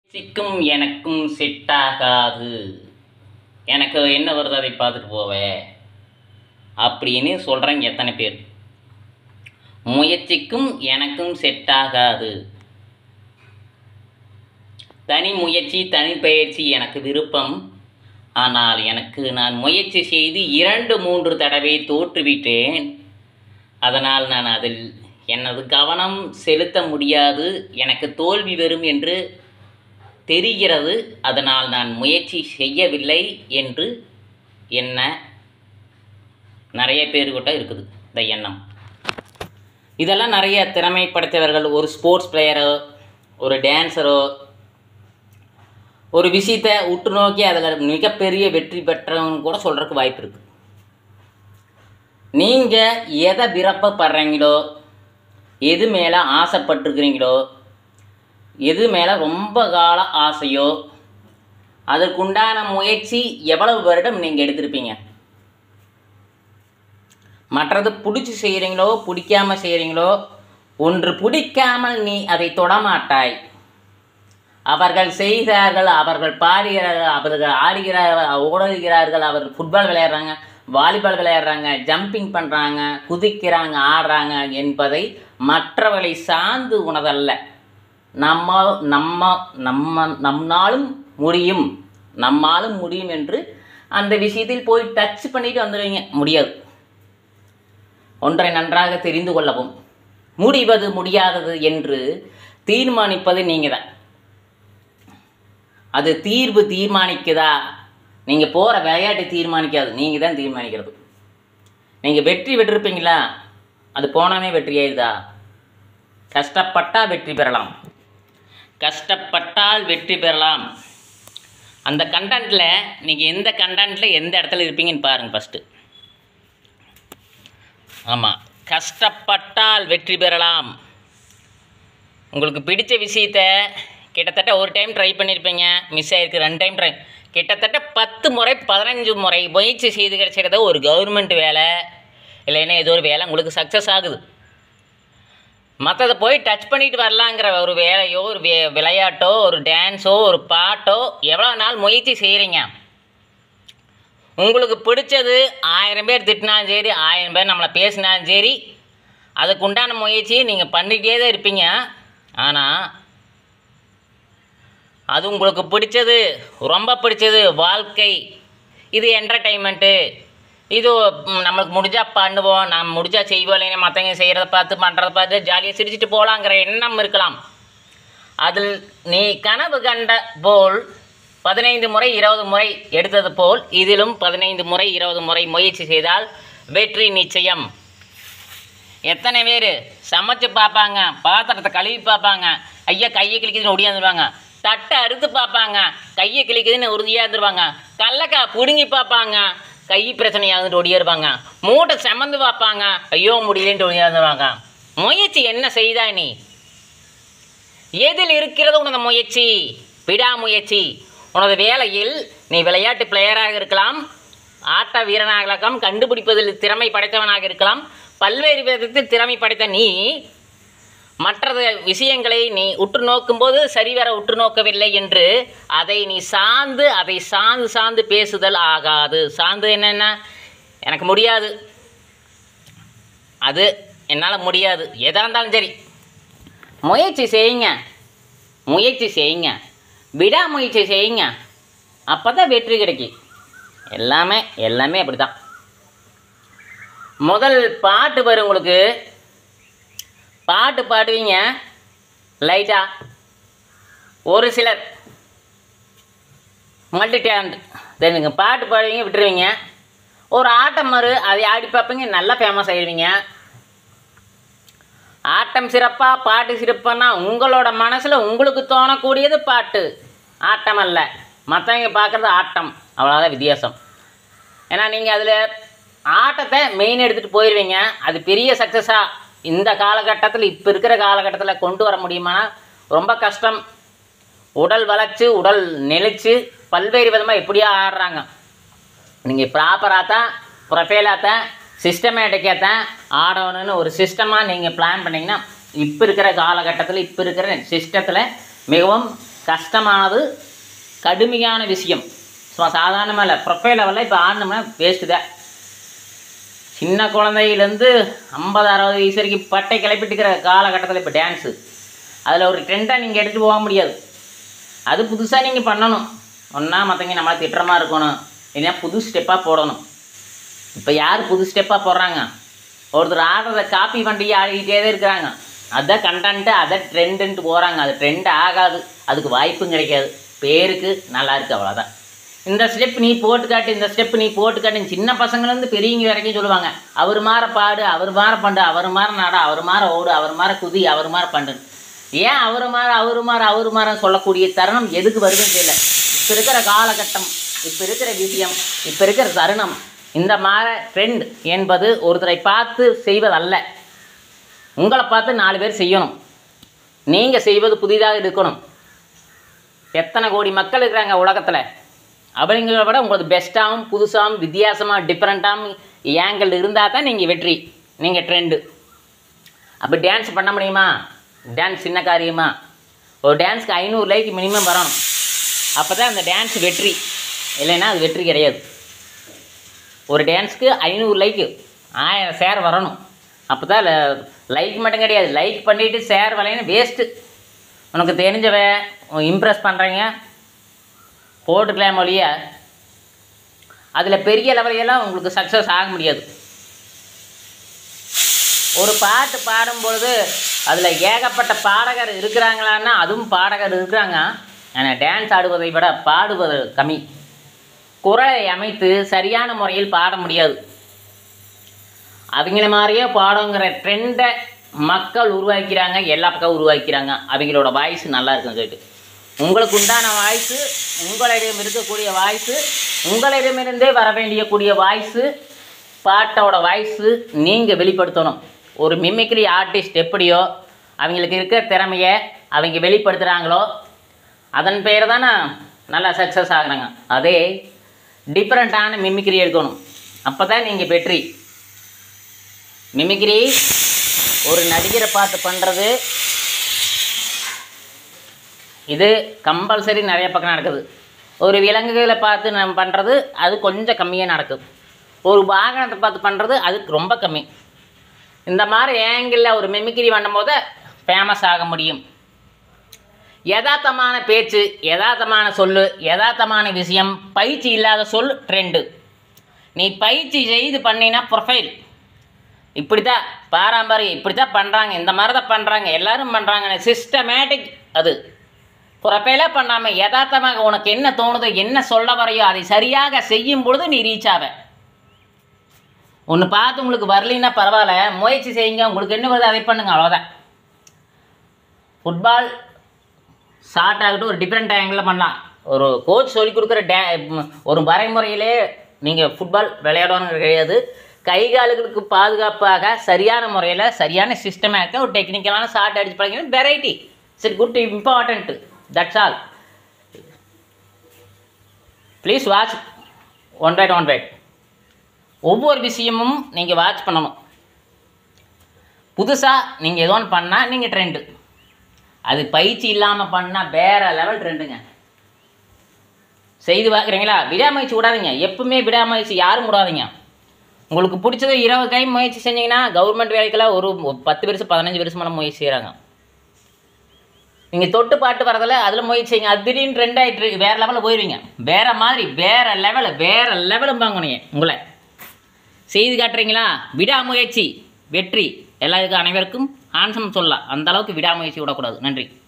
சிக்கும் எனக்கும் செட் ஆகாது, எனக்கு என்ன வருது அதை பார்த்துட்டு போவேன் அப்படின்னு சொல்கிறேங்க எத்தனை பேர்? முயற்சிக்கும் எனக்கும் செட் ஆகாது. தனி முயற்சி தனி பயிற்சி எனக்கு விருப்பம். ஆனால் நான் முயற்சி செய்து 2-3 தடவை தோற்றுவிட்டேன். அதனால் நான் அதில் எனது கவனம் செலுத்த முடியாது, எனக்கு தோல்வி வரும் என்று தெரிகிறது. அதனால் நான் முயற்சி செய்யவில்லை என்று நிறைய பேர்கிட்ட இருக்குது இந்த எண்ணம். இதெல்லாம் நிறைய திறமை படைத்தவர்கள், ஒரு ஸ்போர்ட்ஸ் பிளேயரோ ஒரு டான்ஸரோ ஒரு விஷயத்தை உற்று நோக்கி அதில் மிகப்பெரிய வெற்றி பெற்றவங்க கூட சொல்கிறதுக்கு வாய்ப்பு இருக்குது. நீங்கள் எதை விருப்பப்படுறீங்களோ, எது மேலே ஆசைப்பட்டுருக்கிறீங்களோ, எது மேலே ரொம்ப கால ஆசையோ அதற்குண்டான முயற்சி எவ்வளவு வருடம் நீங்கள் எடுத்திருப்பீங்க. மற்றது பிடிச்சி செய்கிறீங்களோ பிடிக்காமல் செய்கிறீங்களோ, ஒன்று பிடிக்காமல் நீ அதை தொடமாட்டாய். அவர்கள் செய்கிறார்கள், அவர்கள் பாடுகிறார்கள், அவர்கள் ஆடுகிறார்கள், ஓடுகிறார்கள், அவர்கள் ஃபுட்பால் விளையாடுறாங்க, வாலிபால் விளையாடுறாங்க, ஜம்பிங் பண்ணுறாங்க, குதிக்கிறாங்க, ஆடுறாங்க என்பதை மற்றவர்களை சார்ந்து உணதல்ல. நம்மாலும் முடியும் என்று அந்த விஷயத்தில் போய் டச் பண்ணிட்டு வந்துடுவீங்க. முடியாது. ஒன்றை நன்றாக தெரிந்து கொள்ளவும், முடிவது முடியாதது என்று தீர்மானிப்பது நீங்கள் தான். அது தீர்வு தீர்மானிக்குதா? நீங்கள் போகிற விளையாட்டு தீர்மானிக்காது, நீங்கள் தான் தீர்மானிக்கிறது. நீங்கள் வெற்றி பெற்றிருப்பீங்களா? அது போனோடனே வெற்றி ஆயிடுதா? கஷ்டப்பட்டால் வெற்றி பெறலாம், கஷ்டப்பட்டால் வெற்றி பெறலாம். அந்த கண்டென்ட்டில் நீங்கள் எந்த கண்டென்ட்டில் எந்த இடத்துல இருப்பீங்கன்னு பாருங்கள் ஃபஸ்ட்டு. ஆமாம், கஷ்டப்பட்டால் வெற்றி பெறலாம். உங்களுக்கு பிடித்த விஷயத்தை கிட்டத்தட்ட ஒரு டைம் ட்ரை பண்ணியிருப்பீங்க, மிஸ் ஆகிருக்கு. 2 டைம் ட்ரை, கிட்டத்தட்ட 10 முறை 15 முறை முயற்சி செய்து கிடைச்சிக்கிறத ஒரு கவர்மெண்ட் வேலை இல்லைன்னா ஏதோ ஒரு வேலை உங்களுக்கு சக்ஸஸ் ஆகுது. மற்றதை போய் டச் பண்ணிட்டு வரலாங்கிற ஒரு வேலையோ ஒரு விளையாட்டோ ஒரு டான்ஸோ ஒரு பாட்டோ எவ்வளோ நாள் முயற்சி செய்கிறீங்க? உங்களுக்கு பிடிச்சது 1000 பேர் திட்டினாலும் சரி, 1000 பேர் நம்மளை பேசினாலும் சரி, அதுக்கு உண்டான முயற்சியை நீங்கள் பண்ணிகிட்டே தான் இருப்பீங்க. ஆனால் அது உங்களுக்கு பிடிச்சது, ரொம்ப பிடிச்சது வாழ்க்கை, இது என்டர்டெயின்மெண்ட்டு, இது நம்மளுக்கு முடிஞ்சால் பண்ணுவோம், நம்ம முடிஞ்சால் செய்வோம், இல்லைன்னா மற்றவங்க செய்கிறத பார்த்து பண்ணுறத பார்த்து ஜாலியாக சிரிச்சிட்டு போகலாங்கிற எண்ணம் இருக்கலாம். அதில் நீ கனவு கண்ட போல் 15 முறை 20 முறை எடுத்தது போல் இதிலும் 15 முறை 20 முறை முயற்சி செய்தால் வெற்றி நிச்சயம். எத்தனை பேர் சமைச்சு பார்ப்பாங்க, பாத்திரத்தை கழுவி பார்ப்பாங்க, ஐயா கையை கிழிக்குதுன்னு ஒடியாந்துருவாங்க. தட்டை அறுத்து பார்ப்பாங்க, கையை கிழிக்குதுன்னு உறுதியாந்துருவாங்க. கடலக்காய் பிடுங்கி பார்ப்பாங்க, கை பிரச்சனையாகுதுன்னு ஒடியாருவாங்க. மூட்டை செமந்து பார்ப்பாங்க, ஐயோ முடியலன்ட்டு ஒடியாந்துருவாங்க. முயற்சி என்ன செய்தா? நீ எதில் இருக்கிறது உனது முயற்சி? விடாமுயற்சி. உனது வேலையில் நீ விளையாட்டு பிளேயராக இருக்கலாம், ஆட்ட வீரனாக இருக்கலாம், கண்டுபிடிப்பதில் திறமை படைத்தவனாக இருக்கலாம். பல்வேறு விதத்தில் திறமை படைத்த நீ மற்ற விஷயங்களை நீ உற்று நோக்கும்போது சரிவர உற்று நோக்கவில்லை என்று அதை நீ சார்ந்து பேசுதல் ஆகாது. சார்ந்து என்னென்ன, எனக்கு முடியாது, அது என்னால் முடியாது, எதாக இருந்தாலும் சரி முயற்சி செய்யுங்க, விடாமுயற்சி செய்யுங்க. அப்போ தான் வெற்றி கிடைக்கும். எல்லாமே அப்படி தான். முதல் பாட்டு வரும், உங்களுக்கு பாட்டு பாடுவீங்க லைட்டாக. ஒரு சிலர் மல்டி டேலண்ட் தெரிஞ்சுங்க, பாட்டு பாடுவீங்க விட்டுருவீங்க. ஒரு ஆட்டம் அதை ஆடி பார்ப்பீங்க, நல்லா ஃபேமஸ் ஆகிடுவீங்க. ஆட்டம் சிறப்பாக பாட்டு சிறப்பானா உங்களோட மனசில் உங்களுக்கு தோணக்கூடியது பாட்டு, ஆட்டம் அல்ல. மற்றவங்க பார்க்குறது ஆட்டம், அவ்வளோதான் வித்தியாசம். ஏன்னா நீங்கள் அதில் ஆட்டத்தை மெயின் எடுத்துகிட்டு போயிடுவீங்க. அது பெரிய சக்ஸஸாக இந்த காலகட்டத்தில், இப்போ இருக்கிற காலகட்டத்தில் கொண்டு வர முடியுமானா ரொம்ப கஷ்டம். உடல் வளைச்சு உடல் நெளிச்சு பல்வேறு விதமாக எப்படியா ஆடுறாங்க. நீங்கள் ப்ராப்பராக தான் ப்ரொஃபைலாக தான் சிஸ்டமேட்டிக்காக தான் ஆடணும்னு ஒரு சிஸ்டமாக நீங்கள் பிளான் பண்ணிங்கன்னா இப்போ இருக்கிற காலகட்டத்தில் இப்போ இருக்கிற சிஸ்டத்தில் மிகவும் கஷ்டமானது, கடுமையான விஷயம். சும்மா சாதாரணமாக இல்லை, ப்ரொஃபைல் லெவலில் இப்போ ஆடணும்னா வேஸ்ட்டு தான். சின்ன குழந்தையிலேருந்து 50-60 வயசு வரைக்கும் பட்டை கிளப்பிட்டுக்கிற காலகட்டத்தில் இப்போ டான்ஸு அதில் ஒரு ட்ரெண்டாக நீங்கள் எடுத்துகிட்டு போக முடியாது. அது புதுசாக நீங்கள் பண்ணணும். ஒன்றா மற்றவங்க நம்மளை திட்டுற மாதிரி இருக்கணும், இல்லைன்னா புது ஸ்டெப்பாக போடணும். இப்போ யார் புது ஸ்டெப்பாக போடுறாங்க? ஒருத்தர் ஆடுறத காப்பி பண்ணி ஆடிக்கிட்டே தான் இருக்கிறாங்க. அதுதான் கண்டென்ட்டு, அதை ட்ரெண்டுன்ட்டு போகிறாங்க. அது ட்ரெண்ட் ஆகாது, அதுக்கு வாய்ப்பும் கிடைக்காது. பேருக்கு நல்லா இருக்குது, அவ்வளோதான். இந்த ஸ்டெப் நீ போட்டு காட்டு, இந்த ஸ்டெப் நீ போட்டு காட்டு. சின்ன பசங்கள்லேருந்து பெரியவங்க வரைக்கும் சொல்லுவாங்க, அவர் மாற பாடு, அவர் மாற பண்ணு, அவர் மாற நட, அவர் மாற ஓடு, அவர் மாற குதி, அவர் மாற பண்ணு. ஏன் அவர் மாற சொல்லக்கூடிய தருணம் எதுக்கு வருதுன்னு தெரியல. இப்போ இருக்கிற காலகட்டம், இப்போ இருக்கிற விஷயம், இப்போ இருக்கிற தருணம், இந்த மாதிரி ட்ரெண்ட் என்பது ஒருத்தரை பார்த்து செய்வதல்ல. உங்களை பார்த்து 4 பேர் செய்யணும். நீங்கள் செய்வது புதிதாக இருக்கணும். எத்தனை கோடி மக்கள் இருக்கிறாங்க உலகத்தில், அப்படிங்கிறத விட உங்களுக்கு பெஸ்ட்டாகவும் புதுசாகவும் வித்தியாசமாக டிஃப்ரெண்ட்டாகவும் ஏங்கிள் இருந்தால் தான் நீங்கள் வெற்றி, நீங்கள் ட்ரெண்டு. அப்போ டான்ஸ் பண்ண முடியுமா? டான்ஸ் சின்ன காரியமா? ஒரு டான்ஸுக்கு 500 லைக் மினிமம் வரணும். அப்போ தான் அந்த டான்ஸ் வெற்றி, இல்லைன்னா அது வெற்றி கிடையாது. ஒரு டான்ஸுக்கு 500 லைக்கு, 1000 ஷேர் வரணும். அப்போ தான் லைக் மட்டும் கிடையாது, லைக் பண்ணிவிட்டு ஷேர் வரலைன்னு வேஸ்ட்டு. உனக்கு தெரிஞ்சவ இம்ப்ரெஸ் பண்ணுறீங்க போட்டுக்கலாம் ஒழிய அதில் பெரிய லெவலையெல்லாம் உங்களுக்கு சக்ஸஸ் ஆக முடியாது. ஒரு பாட்டு பாடும்பொழுது அதில் ஏகப்பட்ட பாடகர் இருக்கிறாங்களான்னா அதுவும் பாடகர் இருக்கிறாங்க. ஆனால் டான்ஸ் ஆடுவதை விட பாடுவது கம்மி. குரலை அமைத்து சரியான முறையில் பாட முடியாது. அவங்கள மாதிரியே பாடுங்கிற ட்ரெண்டை மக்கள் உருவாக்கிறாங்க, எல்லா பக்கம் உருவாக்கிறாங்க. அவங்களோட வாய்ஸ் நல்லா இருக்குன்னு சொல்லிட்டு உங்களுக்கு உண்டான வாய்ஸு, உங்களிடம் இருக்கக்கூடிய வாய்ஸு, உங்களிடமிருந்தே வர வேண்டியக்கூடிய வாய்ஸு, பாட்டோட வாய்ஸு நீங்கள் வெளிப்படுத்தணும். ஒரு மிமிக்ரி ஆர்டிஸ்ட் எப்படியோ அவங்களுக்கு இருக்கிற திறமையை அவங்க வெளிப்படுத்துகிறாங்களோ அதன் பேர் தானே நல்லா சக்ஸஸ் ஆகுறாங்க. அதே டிஃப்ரெண்ட்டான மிமிக்ரி எடுக்கணும், அப்போ தான் நீங்கள் வெற்றி. மிமிக்ரி ஒரு நடிகரை பார்த்து பண்ணுறது இது கம்பல்சரி நிறைய பக்கம் நடக்குது. ஒரு விலங்குகளை பார்த்து நம்ம பண்ணுறது அது கொஞ்சம் கம்மியாக நடக்குது. ஒரு வாகனத்தை பார்த்து பண்ணுறது அதுக்கு ரொம்ப கம்மி. இந்த மாதிரி ஏங்கிளில் ஒரு மிமிக்ரி பண்ணும்போது ஃபேமஸ் ஆக முடியும். யதார்த்தமான பேச்சு, யதார்த்தமான சொல்லு, யதார்த்தமான விஷயம், பயிற்சி இல்லாத சொல் ட்ரெண்டு. நீ பயிற்சி செய்து பண்ணினா ப்ரொஃபைல் இப்படி தான் பாரம்பரியம், இப்படி தான் பண்ணுறாங்க, இந்த மாதிரி தான் பண்ணுறாங்க, எல்லோரும் பண்ணுறாங்க, சிஸ்டமேட்டிக். அது ப்ரொஃபைலாக பண்ணாமல் யதார்த்தமாக உனக்கு என்ன தோணுதோ, என்ன சொல்ல வரையோ அதை சரியாக செய்யும் பொழுது நீ ரீச் ஆவ. ஒன்று பார்த்து உங்களுக்கு வரலின்னா பரவாயில்ல, முயற்சி செய்யுங்க, உங்களுக்கு என்ன வருது அதை பண்ணுங்க, அவ்வளோதான். ஃபுட்பால் ஷார்ட் ஆகட்டும், ஒரு டிஃப்ரெண்ட் ஆங்கிளில் பண்ணலாம். ஒரு கோச் சொல்லிக் கொடுக்குற ஒரு வரைமுறையிலே நீங்கள் ஃபுட்பால் விளையாடணும் கிடையாது. கை கால்களுக்கு பாதுகாப்பாக சரியான முறையில் சரியான சிஸ்டமேட்டிக்காக ஒரு டெக்னிக்கலான ஷார்ட் அடிச்சு பழகினா variety it's good important. That's all. Please watch one by ஒவ்வொரு விஷயமும் நீங்கள் வாட்ச் பண்ணணும். புதுசாக நீங்கள் ஏதோ ஒன்று பண்ணால் நீங்கள் ட்ரெண்டு, அது பயிற்சி இல்லாமல் பண்ணால் வேறு லெவல் ட்ரெண்டுங்க. செய்து பார்க்குறீங்களா? விடாமுயற்சி விடாதீங்க, எப்பவுமே விடாமுயற்சி யாரும் விடாதீங்க. உங்களுக்கு பிடிச்சது 20 டைம் முயற்சி செஞ்சிங்கன்னா கவர்மெண்ட் வேலைக்கெல்லாம் ஒரு 10 வருஷம் 15 வருஷமெல்லாம் முயற்சி செய்கிறாங்க. நீங்கள் தொட்டு பாட்டு வரதில்ல, அதில் முயற்சி செய்யுங்க, அது திடீர்னு ட்ரெண்ட் ஆகிட்டு வேறு லெவலில் போயிடுவீங்க. வேறு மாதிரி வேறு லெவலும் பாங்க. உங்களை செய்து காட்டுறீங்களா? விடாமுயற்சி வெற்றி. எல்லாருக்கும் அனைவருக்கும் ஆன்சம் சொல்லலாம். அந்தளவுக்கு விடாமுயற்சி விடக்கூடாது. நன்றி.